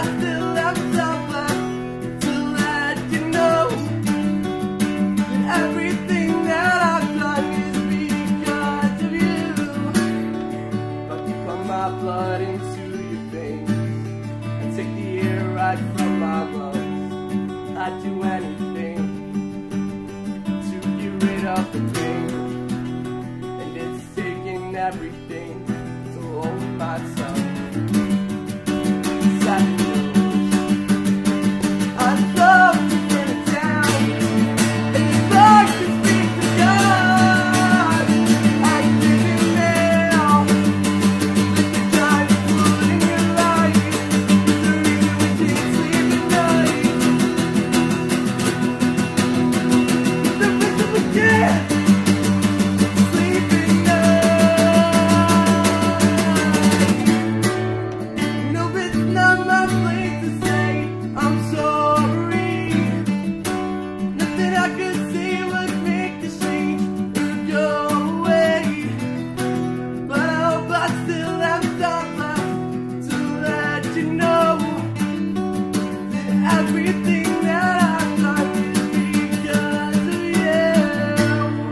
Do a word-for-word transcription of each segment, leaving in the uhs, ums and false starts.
still have some left to let you know that everything that I've done is because of you. But you pump my blood into your veins and take the air right from my lungs. I'd do anything to get rid of the pain, and it's taking everything to hold my tongue. I'd love to burn it down, and you'd like to speak to God. I give it now. The time you put in your life is the reason we can't sleep at night. The reason we can't sleep at night. No, it's not my place to say I'm sorry. Nothing I could say would make the shame go away. But I hope I still have some left to let you know that everything that I've done is because of you.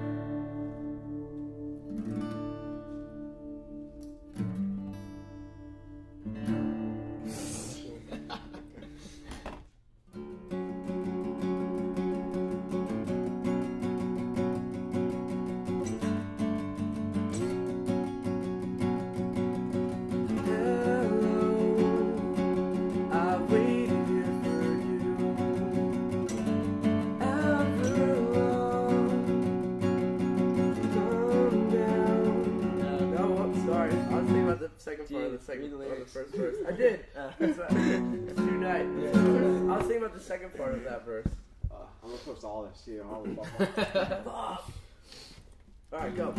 Hello, I waited here for you. Everlong, come down. No, I'm sorry. I was thinking about the second part of the second or the first verse. I did. It's, uh, it's tonight. I was thinking about the second part of that verse. Uh, I'm gonna post all this too. All the All right, go.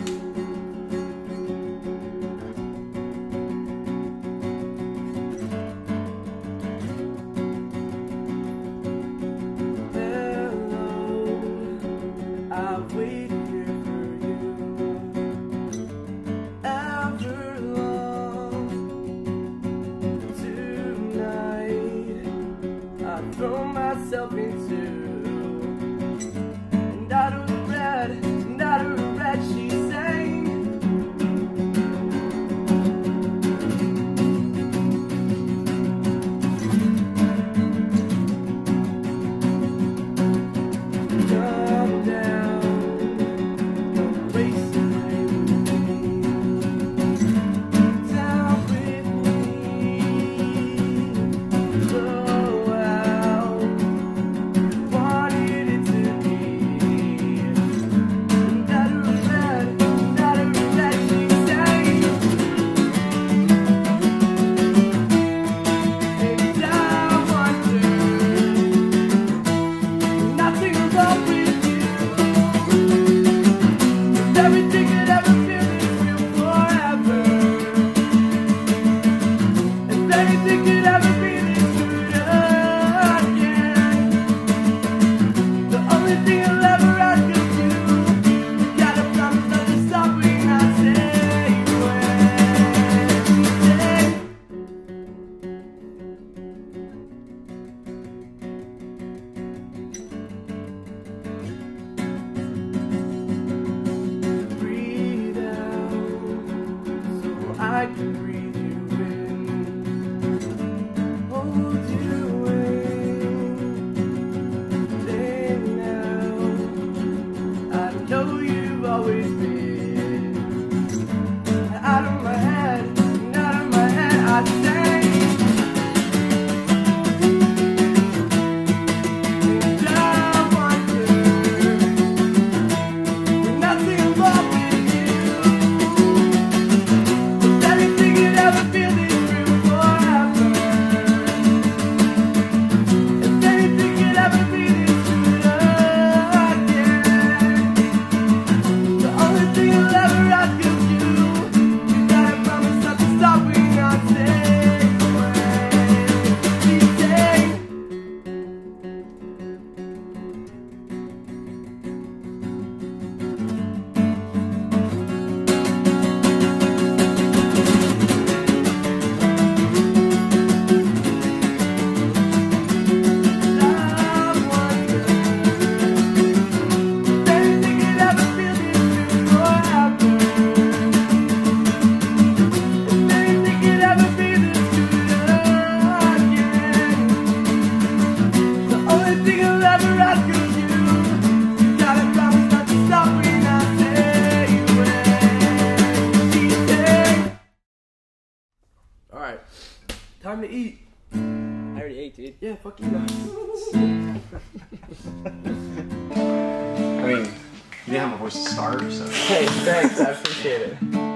Hello, I've waited here for you. Everlong, tonight I throw myself into, and out of the red, and out of the red she sang. Come down, don't waste away with me. Down with me, blow out Alright. Time to eat. I already ate, dude. Yeah, fuck you. I mean, you didn't have a voice to start, so. Hey, thanks. I appreciate it.